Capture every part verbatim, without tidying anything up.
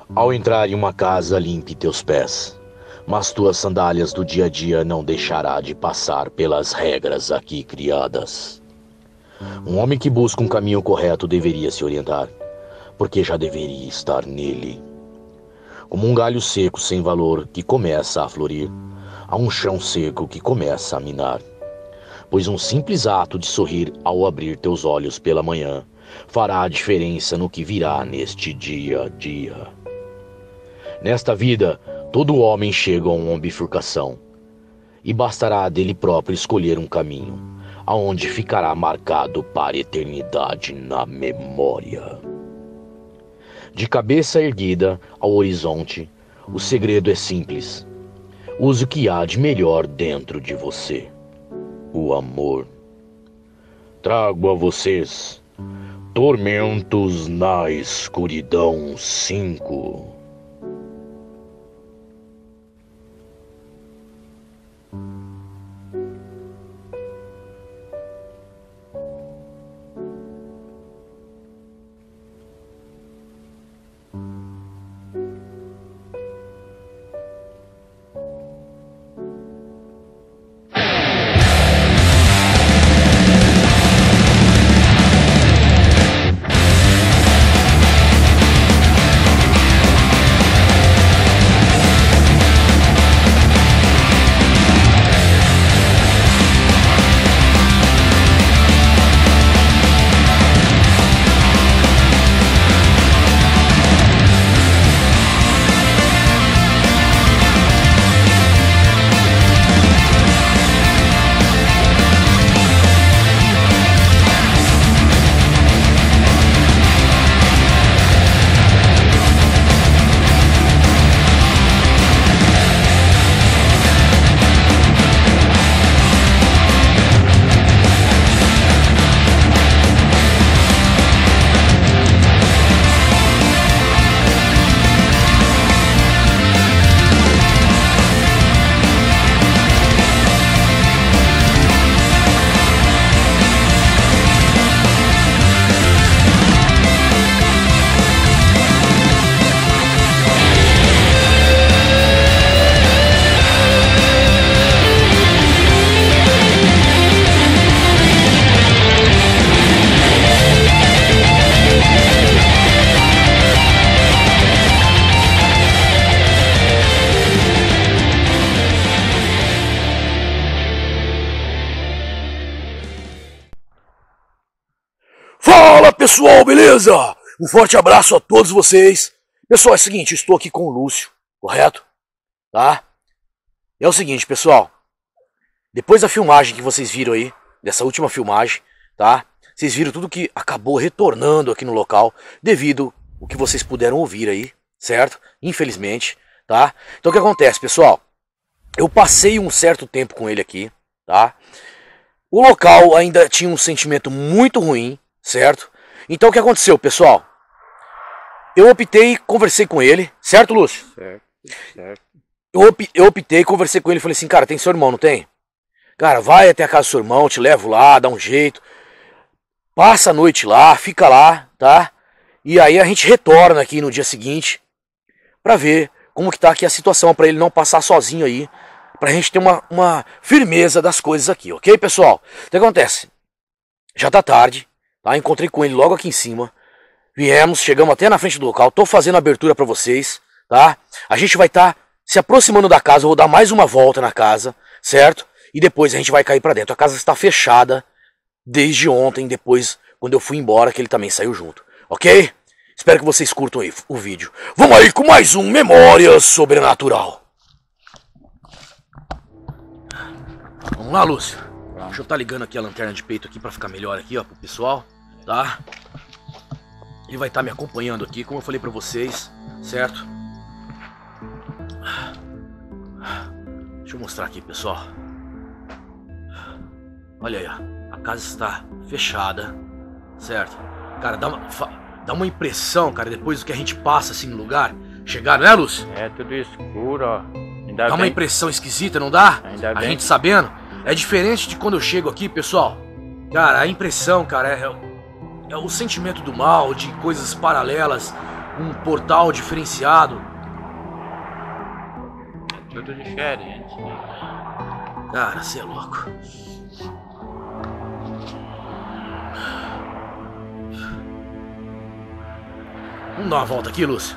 Ao entrar em uma casa, limpe teus pés, mas tuas sandálias do dia a dia não deixará de passar pelas regras aqui criadas. Um homem que busca um caminho correto deveria se orientar, porque já deveria estar nele. Como um galho seco sem valor que começa a florir, há um chão seco que começa a minar. Pois um simples ato de sorrir ao abrir teus olhos pela manhã fará a diferença no que virá neste dia a dia. Nesta vida, todo homem chega a uma bifurcação, e bastará dele próprio escolher um caminho, aonde ficará marcado para a eternidade na memória. De cabeça erguida ao horizonte, o segredo é simples. Use o que há de melhor dentro de você. O amor. Trago a vocês Tormentos na Escuridão cinco. Fala pessoal, beleza? Um forte abraço a todos vocês. Pessoal, é o seguinte, eu estou aqui com o Lúcio, correto? Tá? É o seguinte, pessoal. Depois da filmagem que vocês viram aí, dessa última filmagem, tá? Vocês viram tudo que acabou retornando aqui no local, devido ao que vocês puderam ouvir aí, certo? Infelizmente, tá? Então o que acontece, pessoal? Eu passei um certo tempo com ele aqui, tá? O local ainda tinha um sentimento muito ruim, certo? Então o que aconteceu, pessoal? Eu optei, conversei com ele, certo, Lúcio? Certo, certo. Eu, op, eu optei, conversei com ele e falei assim, cara, tem seu irmão, não tem? Cara, vai até a casa do seu irmão, te levo lá, dá um jeito. Passa a noite lá, fica lá, tá? E aí a gente retorna aqui no dia seguinte pra ver como que tá aqui a situação, pra ele não passar sozinho aí, pra gente ter uma, uma firmeza das coisas aqui, ok, pessoal? O que acontece? Já tá tarde, tá? Encontrei com ele logo aqui em cima. Viemos, chegamos até na frente do local, tô fazendo a abertura pra vocês, tá? A gente vai estar tá se aproximando da casa, eu vou dar mais uma volta na casa, certo? E depois a gente vai cair pra dentro. A casa está fechada desde ontem, depois, quando eu fui embora, que ele também saiu junto, ok? Espero que vocês curtam aí o vídeo. Vamos aí com mais um Memória Sobrenatural. Vamos lá, Lúcio. Deixa eu estar ligando aqui a lanterna de peito aqui pra ficar melhor aqui, ó, pro pessoal, tá? Ele vai estar me acompanhando aqui, como eu falei pra vocês, certo? Deixa eu mostrar aqui, pessoal. Olha aí, ó. A casa está fechada, certo? Cara, dá uma, dá uma impressão, cara, depois do que a gente passa assim no lugar. Chegar, não é, Lúcio? É tudo escuro, ó. Ainda dá uma bem... impressão esquisita, não dá? Ainda a bem. gente sabendo. É diferente de quando eu chego aqui, pessoal. Cara, a impressão, cara, é, é o sentimento do mal, de coisas paralelas, um portal diferenciado. É tudo diferente, né? Cara, você é louco. Vamos dar uma volta aqui, Lúcio.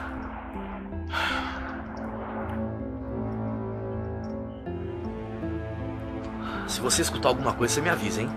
Se você escutar alguma coisa, você me avisa, hein?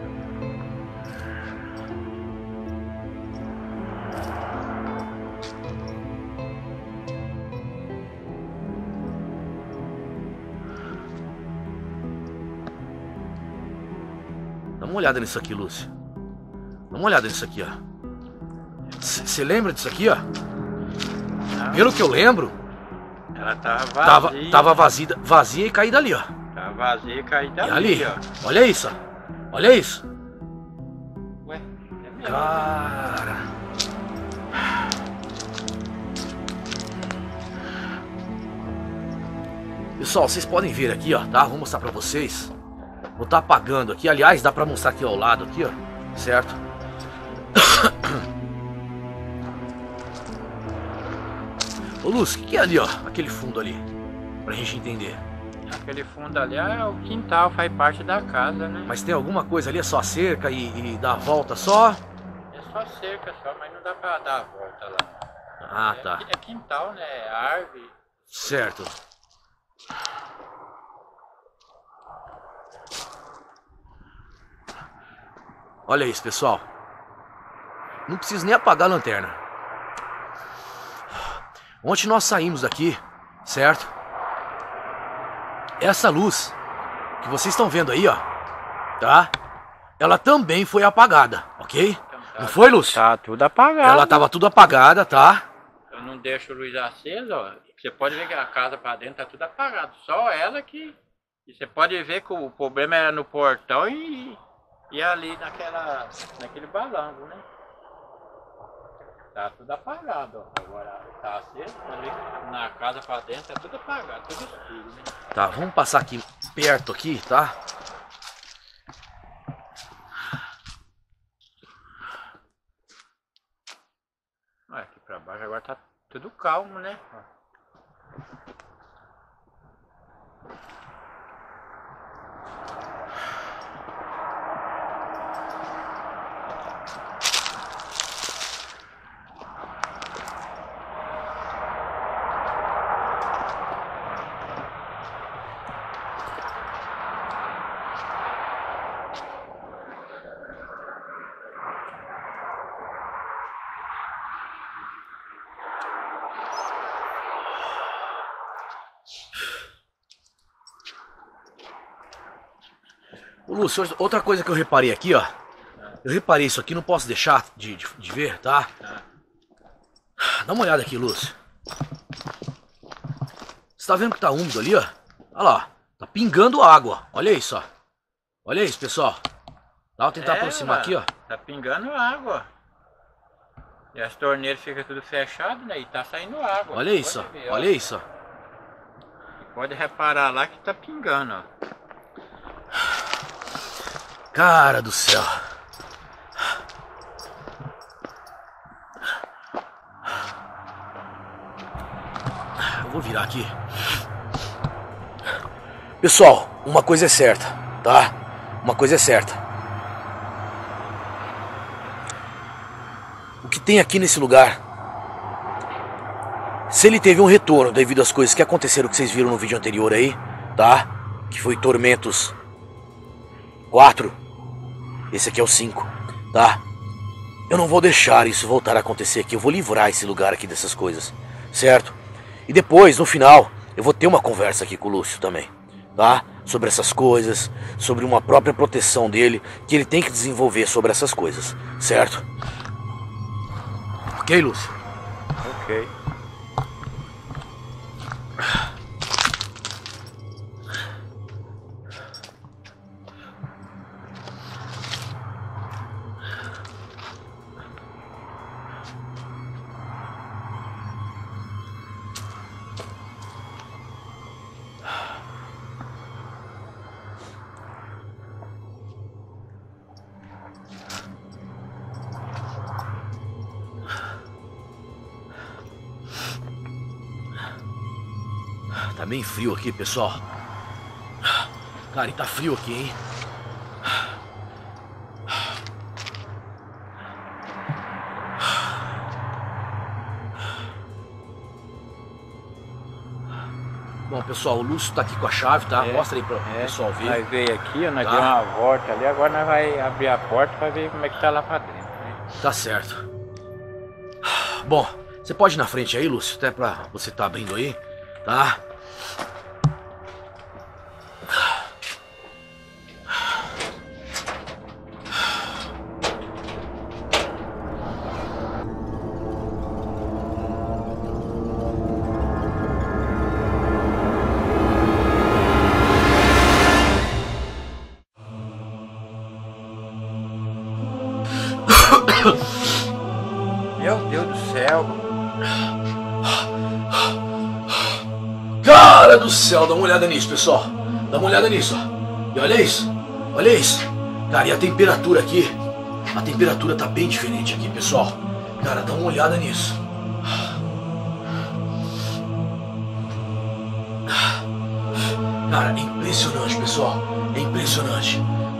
Dá uma olhada nisso aqui, Lúcio. Dá uma olhada nisso aqui, ó. Você lembra disso aqui, ó? Não, Pelo que eu lembro, ela tava tava, vazia. tava vazia, vazia e caída ali, ó. Tava vazia e caída E ali, ali, ó. olha isso, ó. Olha isso. Ué, é mesmo. Cara. Pessoal, vocês podem ver aqui, ó, tá? Vou mostrar pra vocês. Vou estar apagando aqui. Aliás, dá pra mostrar aqui ao lado, aqui, ó. Certo? Ô, Lúcio, o que, que é ali, ó? Aquele fundo ali. Pra gente entender. Aquele fundo ali é o quintal, faz parte da casa, né? Mas tem alguma coisa ali? É só a cerca e, e dá a volta só? É só cerca só, mas não dá pra dar a volta lá. Ah, tá. É, é quintal, né? É árvore. Certo. Olha isso, pessoal. Não preciso nem apagar a lanterna. Ontem nós saímos daqui, certo? Essa luz que vocês estão vendo aí, ó, tá? Ela também foi apagada, ok? Então, tá, Não foi, Lúcio? Tá tudo apagado. Ela tava tudo apagada, tá? Eu não deixo a luz acesa, ó. Você pode ver que a casa pra dentro tá tudo apagado. Só ela que... E você pode ver que o problema era no portão e, e ali naquela, naquele balanço, né? Tá tudo apagado, ó. Agora tá aceso, pode ver que na casa pra dentro tá tudo apagado, tudo escuro, né? Tá, vamos passar aqui perto aqui, tá? Olha, aqui pra baixo agora tá tudo calmo, né? Ó. Ô, Lúcio, outra coisa que eu reparei aqui, ó. Eu reparei isso aqui, não posso deixar de, de, de ver, tá? Dá uma olhada aqui, Lúcio. Você tá vendo que tá úmido ali, ó? Olha lá, tá pingando água. Olha isso, ó. Olha isso, pessoal. Dá pra tentar É, aproximar mano, aqui, ó. Tá pingando água. E as torneiras ficam tudo fechadas, né? E tá saindo água. Olha isso, Pode ver, ó. ó. Olha isso, ó. Pode reparar lá que tá pingando, ó. Cara do céu. Eu vou virar aqui. Pessoal, uma coisa é certa, tá? Uma coisa é certa. O que tem aqui nesse lugar, se ele teve um retorno devido às coisas que aconteceram que vocês viram no vídeo anterior aí, tá? Que foi Tormentos quatro. Esse aqui é o cinco, tá? Eu não vou deixar isso voltar a acontecer aqui. Eu vou livrar esse lugar aqui dessas coisas, certo? E depois, no final, eu vou ter uma conversa aqui com o Lúcio também, tá? Sobre essas coisas, sobre uma própria proteção dele, que ele tem que desenvolver sobre essas coisas, certo? Ok, Lúcio? Ok. Tá bem frio aqui, pessoal. Cara, e tá frio aqui, hein? Bom, pessoal, o Lúcio tá aqui com a chave, tá? É, Mostra aí pra o é, pessoal ver. Nós veio aqui, nós tá? deu uma volta ali, agora nós vai abrir a porta pra ver como é que tá lá pra dentro. Né? Tá certo. Bom, você pode ir na frente aí, Lúcio, até pra você tá abrindo aí, tá? Meu Deus do céu. Cara do céu, dá uma olhada nisso, pessoal. Dá uma olhada nisso, ó. E olha isso, olha isso. Cara, e a temperatura aqui? A temperatura tá bem diferente aqui, pessoal. Cara, dá uma olhada nisso. Cara, é impressionante, pessoal. É impressionante.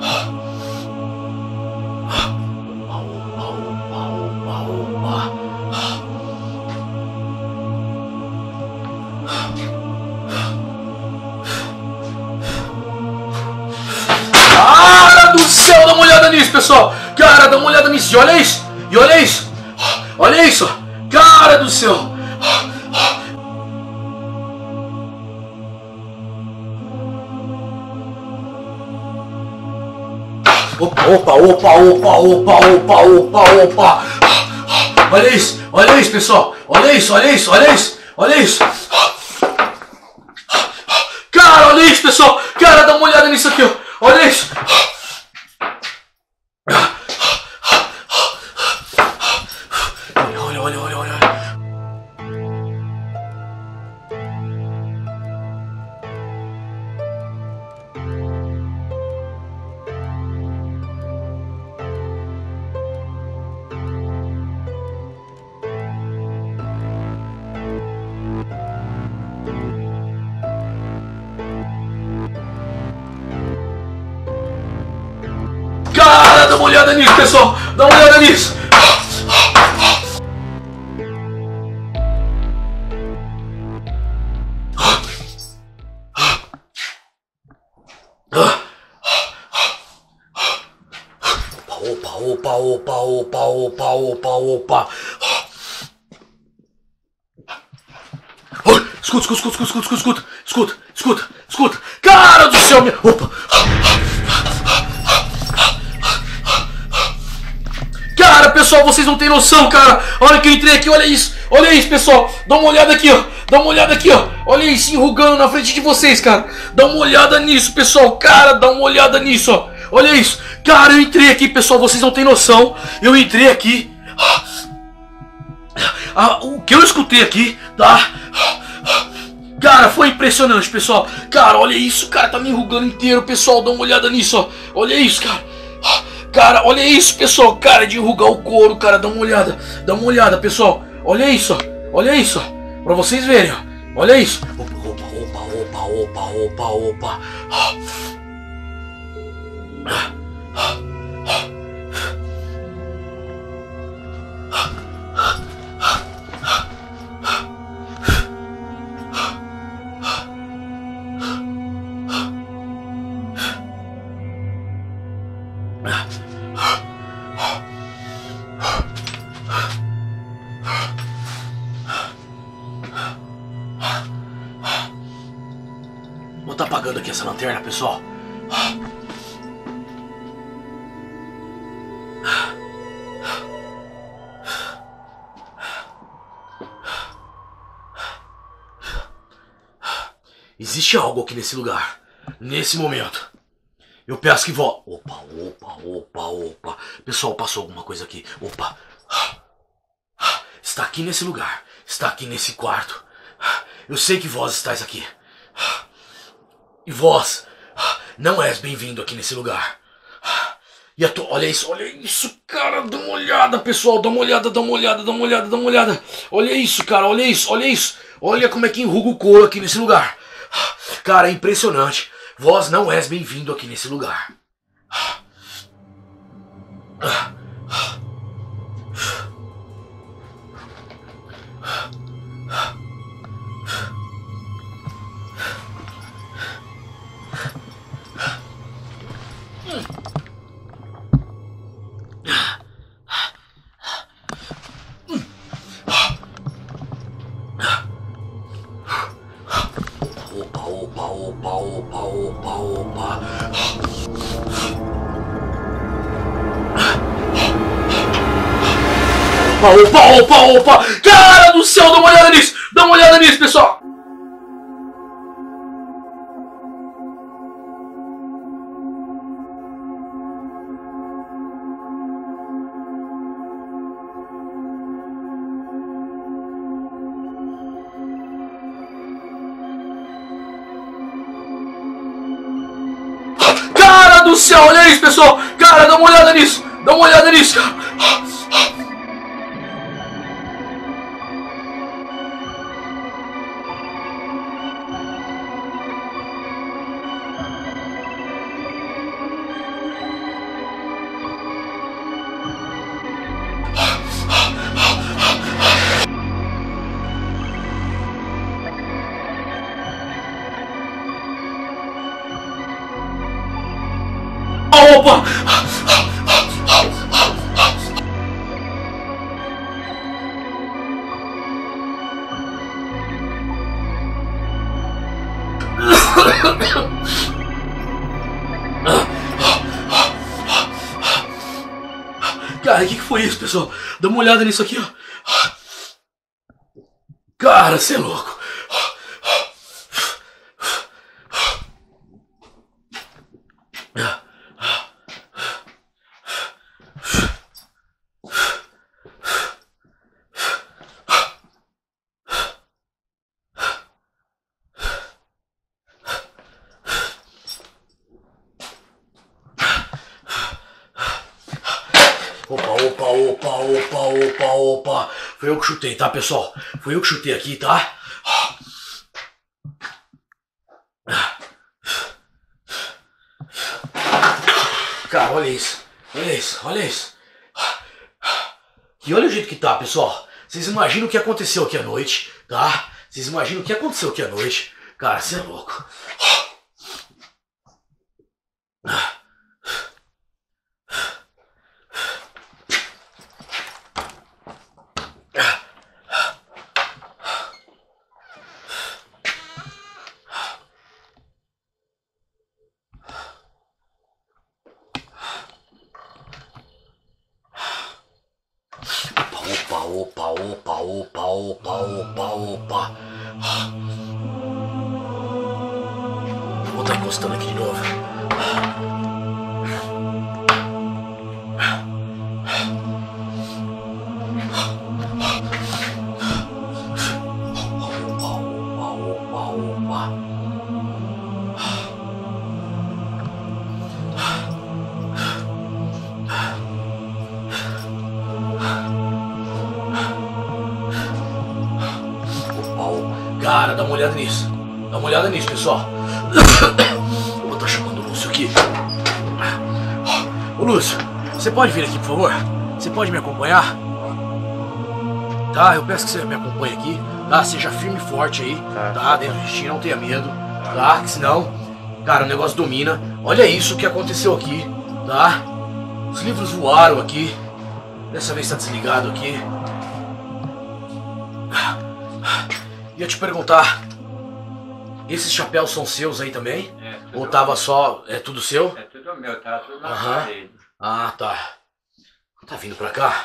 Cara do céu, dá uma olhada nisso, pessoal. Cara, dá uma olhada nisso. E olha isso. E olha isso. Olha isso. Cara do céu. Opa, opa, opa, opa, opa, opa, opa, opa. Olha isso. Olha isso, pessoal. Olha isso, olha isso, olha isso. Olha isso. Cara, olha isso, pessoal. Cara, dá uma olhada nisso aqui, ó. Olha isso. Olha, olha, olha, olha. Cara, dá uma olhada nisso, pessoal. Dá uma olhada nisso. Opa, opa, opa, opa, opa, opa, opa. Escuta, escuta, escuta, escuta, escuta, escuta, escuta, escuta. Cara do céu, minha... Opa. Cara, pessoal, vocês não tem noção, cara. Olha que eu entrei aqui, olha isso. Olha isso, pessoal. Dá uma olhada aqui, ó. Dá uma olhada aqui, ó. Olha isso, enrugando na frente de vocês, cara. Dá uma olhada nisso, pessoal. Cara, dá uma olhada nisso, ó. Olha isso. Cara, eu entrei aqui, pessoal, vocês não tem noção. Eu entrei aqui. Ah, o que eu escutei aqui, tá? Cara, foi impressionante, pessoal. Cara, olha isso, cara, tá me enrugando inteiro, pessoal. Dá uma olhada nisso, ó. Olha isso, cara. Cara, olha isso, pessoal. Cara, de enrugar o couro, cara. Dá uma olhada. Dá uma olhada, pessoal. Olha isso, ó. Olha isso, ó. Pra vocês verem, ó. Olha isso. Opa, opa, opa, opa, opa, opa, opa. Vou estar apagando aqui essa lanterna, pessoal. Existe algo aqui nesse lugar, nesse momento. Eu peço que vó. Opa, opa, opa, opa. Pessoal, passou alguma coisa aqui. Opa. Está aqui nesse lugar. Está aqui nesse quarto. Eu sei que vós estáis aqui. E vós não és bem-vindo aqui nesse lugar. E a to... Olha isso, olha isso, cara. Dá uma olhada, pessoal. Dá uma olhada, dá uma olhada, dá uma olhada, dá uma olhada. Olha isso, cara, olha isso, olha isso. Olha como é que enruga o couro aqui nesse lugar. Cara, é impressionante. Vós não és bem-vindo aqui nesse lugar. Opa, opa, opa, opa, opa, opa. Opa, opa, opa! Cara do céu, dá uma olhada nisso! Dá uma olhada nisso, pessoal! Cara do céu, olha isso, pessoal! Cara, dá uma olhada nisso! Dá uma olhada nisso, cara! Opa! Cara, o que, que foi isso, pessoal? Dá uma olhada nisso aqui, ó. Cara, você é louco. Opa, opa, opa, opa, opa, opa. Foi eu que chutei, tá, pessoal? Foi eu que chutei aqui, tá? Cara, olha isso. Olha isso, olha isso. E olha o jeito que tá, pessoal. Vocês imaginam o que aconteceu aqui à noite, tá? Vocês imaginam o que aconteceu aqui à noite. Cara, você é louco. Opa, opa, opa, opa, opa, opa, opa. Vou estar encostando aqui de novo. Opa, opa, opa, opa. Cara, dá uma olhada nisso. Dá uma olhada nisso, pessoal. Eu vou estar chamando o Lúcio aqui. Ô Lúcio, você pode vir aqui, por favor? Você pode me acompanhar? Tá, eu peço que você me acompanhe aqui. Tá, seja firme e forte aí. Tá, dentro do destino, não tenha medo. Tá, que senão, cara, o negócio domina. Olha isso que aconteceu aqui. Tá? Os livros voaram aqui. Dessa vez tá desligado aqui. Ia te perguntar, esses chapéus são seus aí também? É, ou tava só, é tudo seu? É tudo meu, tá tudo na Aham. parede. Ah, tá. Tá vindo pra cá?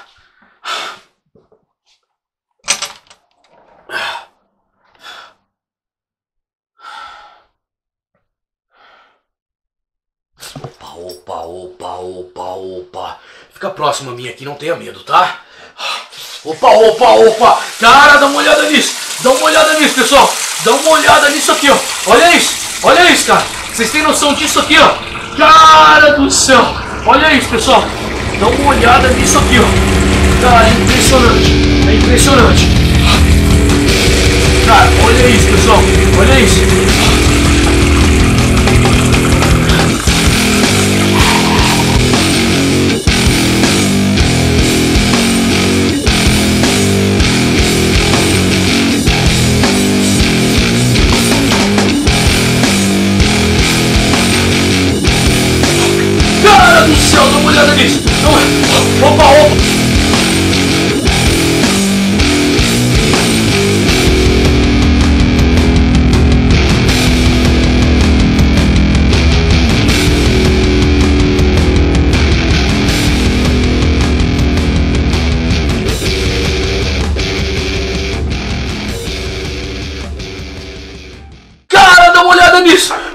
Opa, opa, opa, opa, opa. Fica próximo a mim aqui, não tenha medo, tá? Opa, opa, opa. Cara, dá uma olhada nisso. Dá uma olhada nisso, pessoal. Dá uma olhada nisso aqui, ó. Olha isso. Olha isso, cara. Vocês têm noção disso aqui, ó. Cara do céu. Olha isso, pessoal. Dá uma olhada nisso aqui, ó. Cara, é impressionante. É impressionante. Cara, olha isso, pessoal. Olha isso.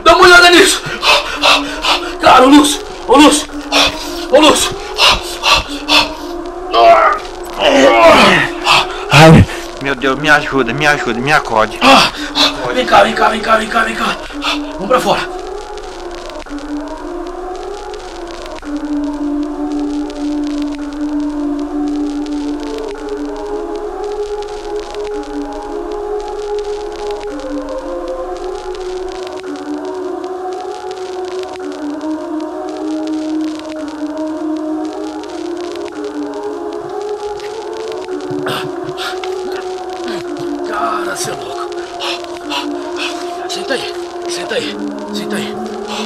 Dá uma olhada nisso! Cara, ô Lúcio! Ô Lúcio! Ô Lúcio! Ai, meu Deus, me ajuda, me ajuda, me acode. Vem cá, vem cá, vem cá, vem cá, vem cá. Vamos pra fora. Cara, você é louco. Senta aí, senta aí, senta aí.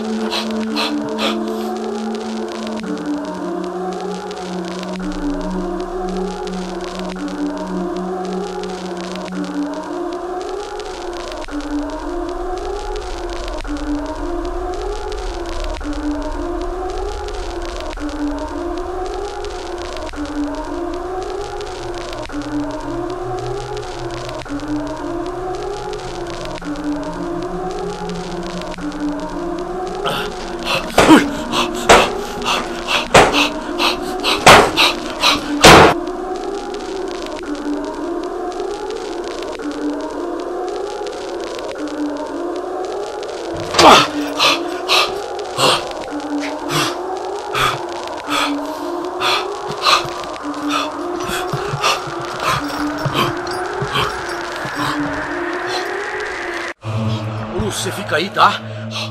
Você fica aí, tá?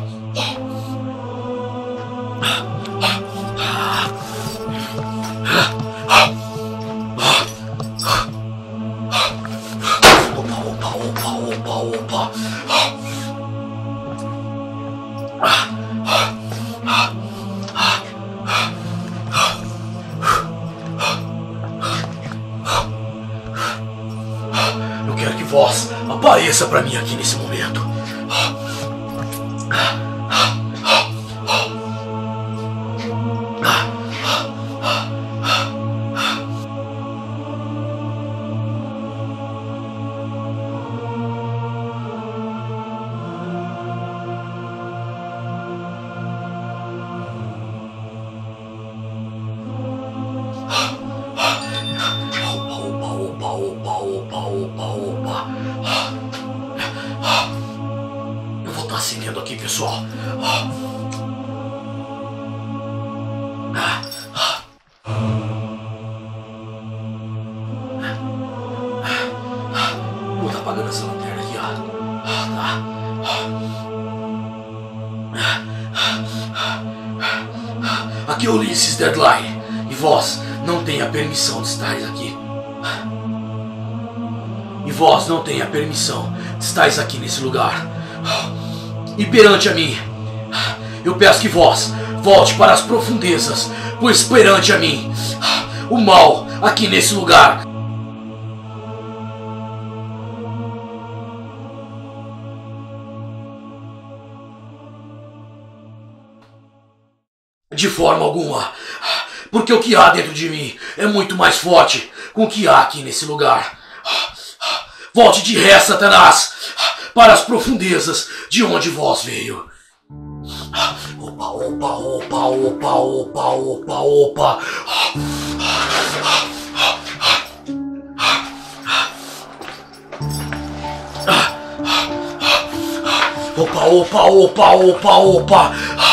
Opa, opa, opa, opa, opa. Eu quero que vós apareça pra mim aqui nesse momento. Eu vou estar acendendo aqui, pessoal. Vou estar apagando essa lanterna aqui, ó. Tá? Aqui é o Ulisses Deadline. E vós não tem a permissão de estar aqui. E vós não tem a permissão de estar aqui nesse lugar. E perante a mim, eu peço que vós volte para as profundezas, pois perante a mim, o mal aqui nesse lugar de forma alguma, porque o que há dentro de mim é muito mais forte com o que há aqui nesse lugar. Volte de ré, Satanás, para as profundezas de onde vós veio. Opa, opa, opa, opa, opa, opa, opa. Opa, opa, opa, opa, opa.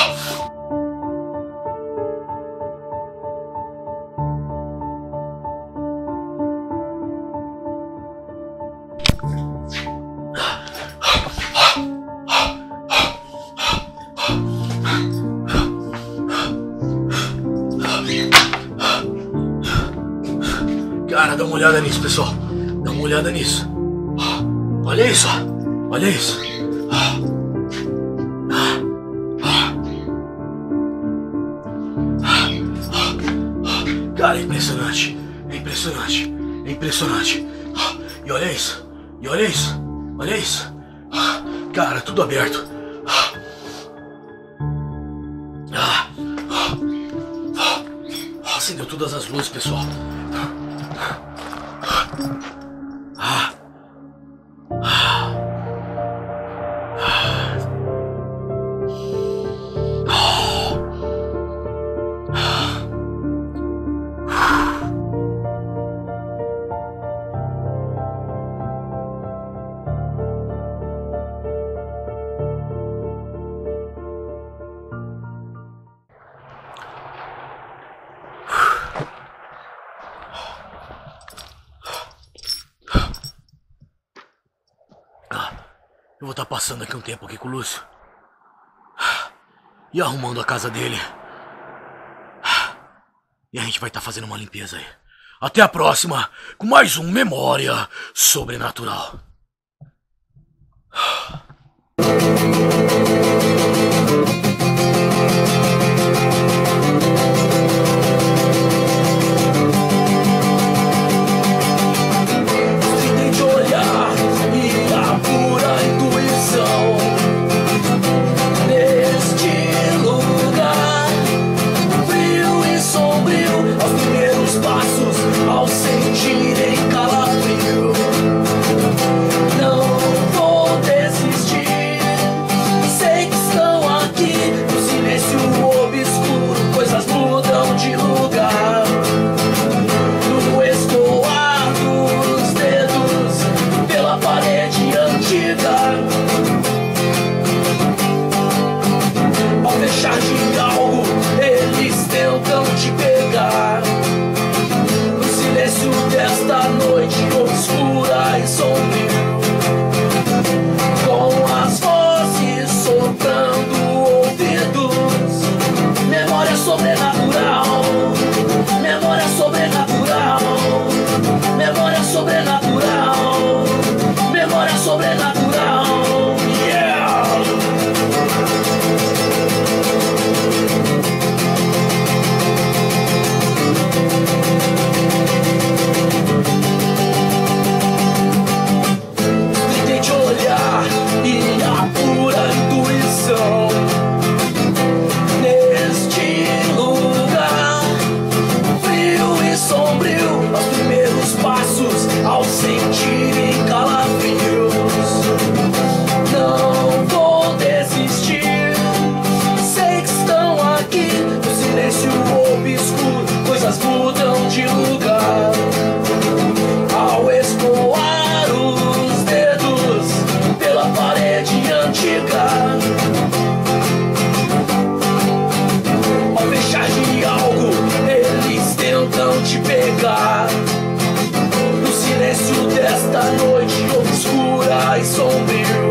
Cara, dá uma olhada nisso, pessoal. Dá uma olhada nisso. Olha isso. Olha isso. Cara, é impressionante. É impressionante. É impressionante. E olha isso. E olha isso. Olha isso. Cara, tudo aberto. Acendeu todas as luzes, pessoal. Ah. Ah. Eu vou estar passando aqui um tempo aqui com o Lúcio. E arrumando a casa dele. E a gente vai estar fazendo uma limpeza aí. Até a próxima, com mais um Memória Sobrenatural. Tem de olhar e a pura intuição neste lugar frio e sombrio, aos primeiros passos, ao sentirem calafrio. Não vou desistir, sei que estão aqui no silêncio obscuro, coisas mudam de lugar. No escoar dos dedos pela parede antiga, ao fechar de algo, eles tentam te pegar. No silêncio desta noite obscura e sombrio, com as vozes soprando ouvidos, memória sobrenatural, memória sobrenatural, memória sobrenatural, memória sobrenatural, yeah! Tente olhar e a pura intuição neste lugar frio e sombrio, aos primeiros passos, ao sentirem calafrios. Não vou desistir, sei que estão aqui no silêncio obscuro, coisas mudam de lugar. Ao escoar os dedos pela parede antiga, ao fechar de algo, eles tentam te pegar. No silêncio desta noite obscura e sombrio,